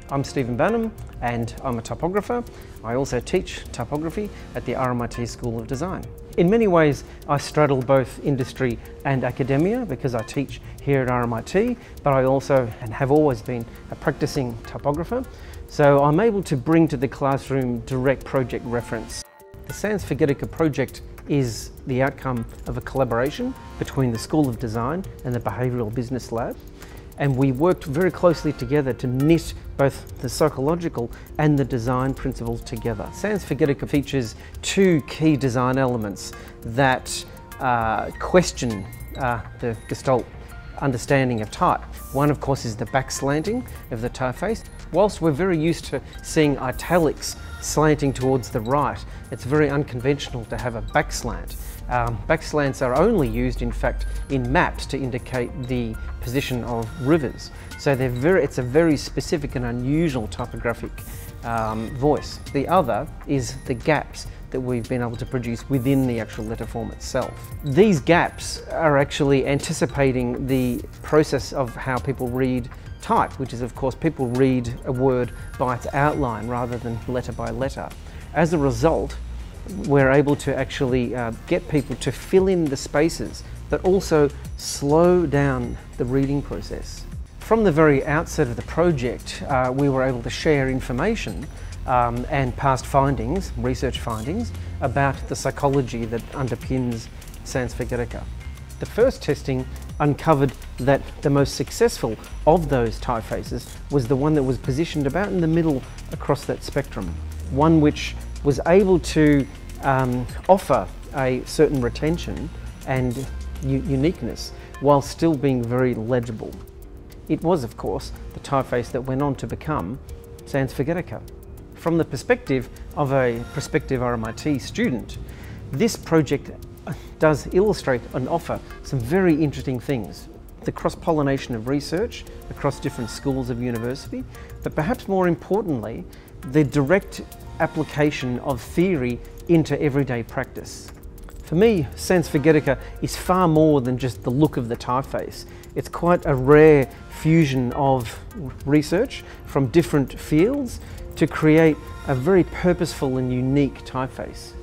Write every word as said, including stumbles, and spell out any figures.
I'm Stephen Banham and I'm a typographer. I also teach typography at the R M I T School of Design. In many ways I straddle both industry and academia because I teach here at R M I T, but I also and have always been a practicing typographer, so I'm able to bring to the classroom direct project reference. The Sans Forgetica project is the outcome of a collaboration between the School of Design and the Behavioural Business Lab. And we worked very closely together to knit both the psychological and the design principles together. Sans Forgetica features two key design elements that uh, question uh, the Gestalt understanding of type. One, of course, is the back slanting of the typeface. Whilst we're very used to seeing italics slanting towards the right, it's very unconventional to have a back slant. Um, back slants are only used, in fact, in maps to indicate the position of rivers. So they're very, it's a very specific and unusual typographic um, voice. The other is the gaps that we've been able to produce within the actual letter form itself. These gaps are actually anticipating the process of how people read type, which is, of course, people read a word by its outline rather than letter by letter. As a result, we're able to actually uh, get people to fill in the spaces, but also slow down the reading process. From the very outset of the project, uh, we were able to share information um, and past findings, research findings, about the psychology that underpins Sans Forgetica. The first testing uncovered that the most successful of those typefaces was the one that was positioned about in the middle across that spectrum. One which was able to um, offer a certain retention and uniqueness while still being very legible. It was, of course, the typeface that went on to become Sans Forgetica. From the perspective of a prospective R M I T student, this project does illustrate and offer some very interesting things. The cross-pollination of research across different schools of university, but perhaps more importantly, the direct application of theory into everyday practice. For me, Sans Forgetica is far more than just the look of the typeface. It's quite a rare fusion of research from different fields to create a very purposeful and unique typeface.